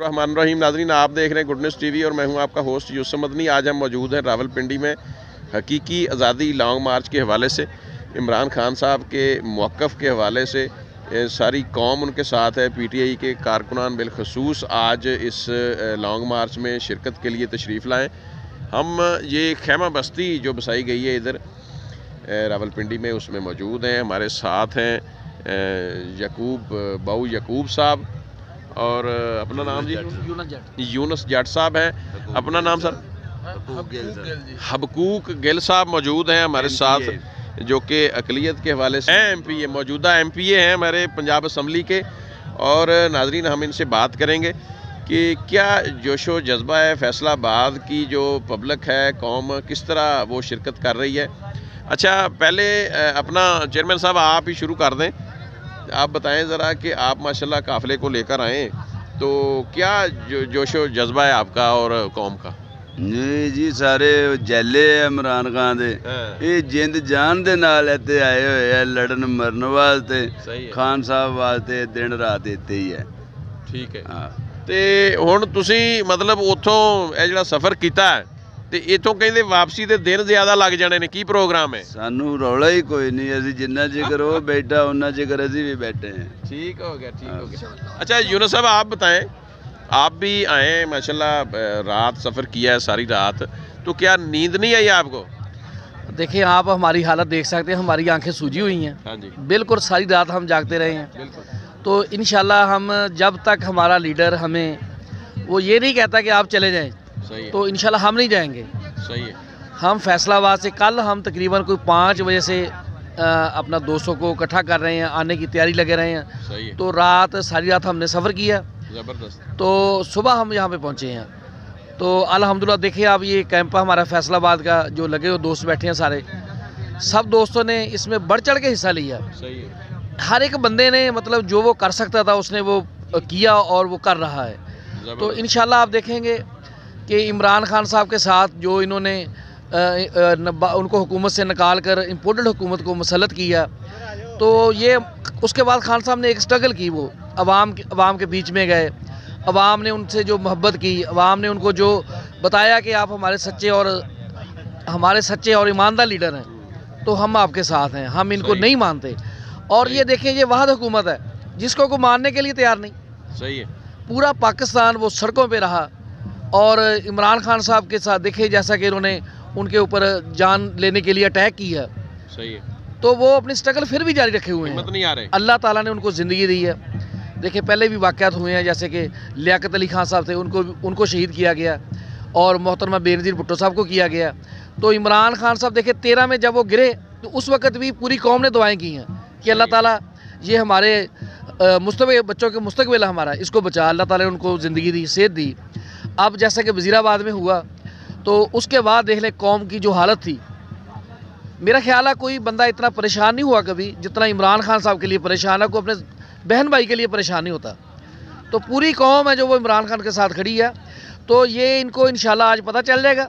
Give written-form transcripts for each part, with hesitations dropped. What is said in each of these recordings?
रहमान रहीम। नाज़रीन, आप देख रहे हैं गुडनेस टीवी और मैं हूं आपका होस्ट यूसुफ मदनी। आज हम मौजूद हैं रावलपिंडी में हकीकी आज़ादी लॉन्ग मार्च के हवाले से, इमरान खान साहब के मौक़िफ़ के हवाले से सारी कौम उनके साथ है। PTI के कारकुनान बिलखसूस आज इस लॉन्ग मार्च में शिरकत के लिए तशरीफ़ लाएँ। हम ये खैमा बस्ती जो बसाई गई है इधर रावलपिंडी में, उसमें मौजूद हैं। हमारे साथ हैं बाऊ यकूब साहब और अपना नाम जी यूनुस जट साहब हैं। अपना नाम सर हबकूक गिल साहब मौजूद हैं हमारे साथ, जो कि अकलियत के हवाले से MPA, मौजूदा MPA हैं हमारे पंजाब असम्बली के। और नाजरीन, हम इनसे बात करेंगे कि क्या जोशो जज्बा है, फैसलाबाद की जो पब्लिक है, कौम किस तरह वो शिरकत कर रही है। अच्छा, पहले अपना चेयरमैन साहब आप ही शुरू कर दें। आप बताएं ज़रा कि आप माशाल्लाह काफ़िले को लेकर आएँ, तो क्या जोशो जज्बा है आपका और कौम का? जी सारे जैले इमरान खान दे ये जिंद जान दे नाल इत्थे आए हुए हैं लड़न मरन वास्ते। खान साहब वास्ते दिन रात इत्थे ही है। ठीक है। हाँ, ते हुण तुसीं मतलब उत्थों ये जिहड़ा सफ़र कीता है ते इत्थों कहंदे वापसी दे दिन ज़्यादा लग जाने ने, की प्रोग्राम है? सानू रौला ही कोई नहीं, असीं जिन्ना चिकर वो बैठा उन्ना चिकर असीं भी बैठे हैं। ठीक हो गया, ठीक हो गया। अच्छा यूनुस साहब, आप बताएं, आप भी आए माशाल्लाह, रात सफ़र किया है सारी रात, तो क्या नींद नहीं आई आपको? देखिए, आप हमारी हालत देख सकते हैं, हमारी आंखें सूजी हुई हैं। हाँ जी, बिल्कुल सारी रात हम जागते रहे हैं। बिल्कुल। तो इंशाल्लाह हम जब तक हमारा लीडर हमें वो ये नहीं कहता कि आप चले जाएं, सही है, तो इंशाल्लाह हम नहीं जाएंगे। सही है। हम फैसलाबाद से कल हम तकरीबन कोई 5 बजे से अपना दोस्तों को इकट्ठा कर रहे हैं, आने की तैयारी लगे रहे हैं। सही है। तो सारी रात हमने सफ़र किया, ज़बरदस्त। तो सुबह हम यहाँ पे पहुँचे हैं। तो अल्हम्दुलिल्लाह देखिए, अब ये कैंप हमारा फैसलाबाद का जो लगे हुए दोस्त बैठे हैं सारे, सब दोस्तों ने इसमें बढ़ चढ़ के हिस्सा लिया। सही है। हर एक बंदे ने मतलब जो वो कर सकता था उसने वो किया और वो कर रहा है। तो इंशाल्लाह आप देखेंगे कि इमरान खान साहब के साथ जो इन्होंने उनको हुकूमत से निकाल कर इम्पोर्टेड हुकूमत को मुसल्लत किया, तो ये उसके बाद खान साहब ने एक स्ट्रगल की, वो अवाम के बीच में गए, अवाम ने उनसे जो मोहब्बत की, अवाम ने उनको जो बताया कि आप हमारे सच्चे और ईमानदार लीडर हैं, तो हम आपके साथ हैं, हम इनको नहीं मानते। और ये देखें, ये वाहद हुकूमत है जिसको को मानने के लिए तैयार नहीं। सही है। पूरा पाकिस्तान वो सड़कों पे रहा और इमरान खान साहब के साथ देखिए, जैसा कि इन्होंने उनके ऊपर जान लेने के लिए अटैक किया। सही है। तो वो अपनी स्ट्रगल फिर भी जारी रखे हुए हैं। नहीं आ रहे। अल्लाह ताला ने उनको ज़िंदगी दी है। देखिए, पहले भी वाक़यात हुए हैं, जैसे कि लियाकत अली खान साहब थे, उनको शहीद किया गया और मोहतरमा बेनज़ीर भुट्टो साहब को किया गया। तो इमरान खान साहब देखिए 13 में जब वो गिरे, तो उस वक़्त भी पूरी कौम ने दुआएँ की हैं कि अल्लाह ताला ये हमारे बच्चों के मुस्तकबिल हमारा, इसको बचा। अल्लाह ताला ने उनको ज़िंदगी दी, सेहत दी। अब जैसा कि वज़ीराबाद में हुआ, तो उसके बाद देख लें कौम की जो हालत थी। मेरा ख्याल है कोई बंदा इतना परेशान नहीं हुआ कभी जितना इमरान खान साहब के लिए परेशान है, कोई अपने बहन भाई के लिए परेशान नहीं होता। तो पूरी कौम है जो वो इमरान खान के साथ खड़ी है। तो ये इनको इंशाल्लाह आज पता चल जाएगा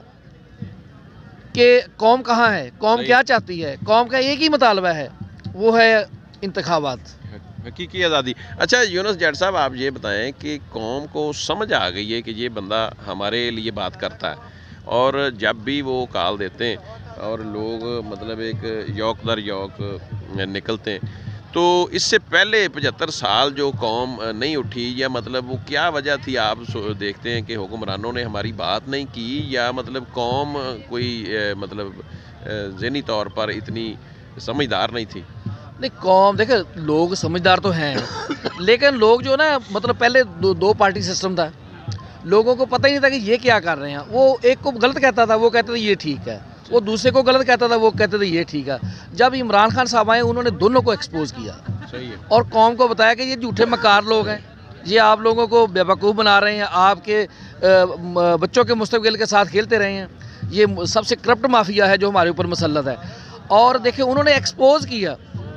कि कौम कहाँ है, कौम क्या चाहती है। कौम का एक ही मुतालबा है, वो है इंतखाबात, हकीकी आज़ादी। अच्छा यूनुस जट साहब, आप ये बताएं कि कौम को समझ आ गई है कि ये बंदा हमारे लिए बात करता है, और जब भी वो कॉल देते हैं और लोग मतलब एक यौक दर यौक निकलते हैं, तो इससे पहले 75 साल जो कौम नहीं उठी, या मतलब वो क्या वजह थी? आप देखते हैं कि हुक्मरानों ने हमारी बात नहीं की, या मतलब कौम कोई मतलब ज़हनी तौर पर इतनी समझदार नहीं थी? नहीं, कौम देखे, लोग समझदार तो हैं लेकिन लोग जो ना, मतलब पहले दो पार्टी सिस्टम था, लोगों को पता ही नहीं था कि ये क्या कर रहे हैं। वो एक को गलत कहता था, वो कहते थे ये ठीक है, वो दूसरे को गलत कहता था, वो कहते थे ये ठीक है। जब इमरान खान साहब आए, उन्होंने दोनों को एक्सपोज किया। सही है। और कौम को बताया कि ये झूठे मकार लोग हैं, ये आप लोगों को बेवकूफ़ बना रहे हैं, आपके बच्चों के मुस्तकबिल के साथ खेलते रहे हैं, ये सबसे करप्ट माफिया है जो हमारे ऊपर मुसल्लत है। और देखिए, उन्होंने एक्सपोज किया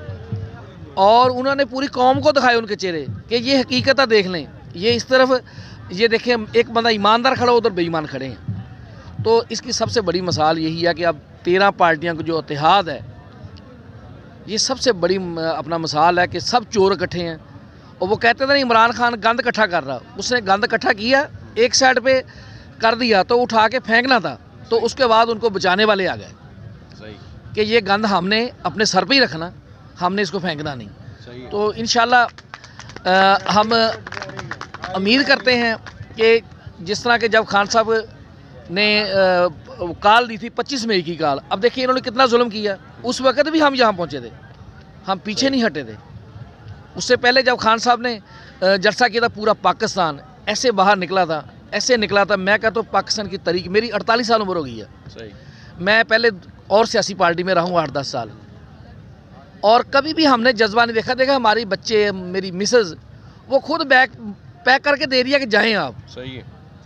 और उन्होंने पूरी कौम को दिखाए उनके चेहरे कि ये हकीकत है, देख लें, ये इस तरफ ये देखें, एक बंदा ईमानदार खड़ा, उधर बेईमान खड़े हैं। तो इसकी सबसे बड़ी मिसाल यही है कि अब 13 पार्टियां का जो इत्तेहाद है, ये सबसे बड़ी अपना मिसाल है कि सब चोर इकट्ठे हैं اور وہ کہتے تھے نا عمران خان گند اکٹھا کر رہا، اس نے گند اکٹھا کیا، ایک سائڈ پہ کر دیا تو اٹھا کے پھینکنا تھا، تو اس کے بعد ان کو بچانے والے آ گئے کہ یہ گند ہم نے اپنے سر پہ ہی رکھنا، ہم نے اس کو پھینکنا نہیں۔ تو انشاءاللہ ہم امید کرتے ہیں کہ جس طرح کہ جب خان صاحب نے کال دی تھی 25 مئی کی کال، اب دیکھیں انہوں نے کتنا ظلم کیا، اس وقت بھی ہم یہاں پہنچے تھے، ہم پیچھے نہیں ہٹے تھے۔ اس سے پہلے جب خان صاحب نے جلسہ کیا تھا پورا پاکستان ایسے باہر نکلا تھا، ایسے نکلا تھا، میں کہتا ہوں پاکستان کی تاریخ، میری 48 سال عمر ہو گئی ہے، میں پہلے اور سیاسی پارٹی میں رہوں 8-10 سال، اور کبھی بھی ہم نے جذبہ نہیں دیکھا ہماری بچے، میری مسز وہ خود بیگ پیک کر کے دے رہی ہے کہ جائیں آپ، صحیح ہے،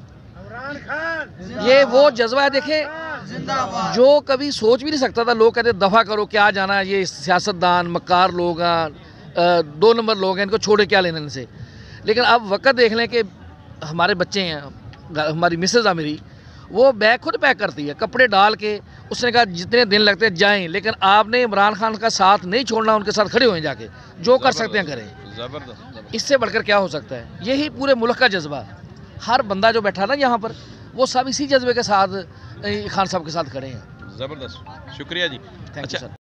یہ وہ جذبہ ہے۔ دیکھیں جو کبھی سوچ بھی نہیں سکتا تھا، لوگ کہتے دفع کرو کیا جانا ہے، یہ سیاستدان مکار لوگ ہیں، 2 نمبر لوگ ہیں، ان کو چھوڑے کیا لینے ان سے، لیکن اب وقت دیکھ لیں کہ ہمارے بچے ہیں، ہماری مسز ہے میری، وہ بیگ خود پیک کرتی ہے کپڑے ڈال کے، اس نے کہا جتنے دن لگتے ہیں جائیں، لیکن آپ نے عمران خان کا ساتھ نہیں چھوڑنا، ان کے ساتھ کھڑے ہوئیں جا کے، جو کر سکتے ہیں کریں، زبردست، اس سے بڑھ کر کیا ہو سکتا ہے۔ یہی پورے ملک کا جذبہ ہے، ہر بندہ جو بیٹھا نا یہاں پر وہ سب اسی جذبے کے ساتھ خان صاحب کے ساتھ کھڑے ہیں۔ زبردست، شکریہ جی۔ Thank you sir.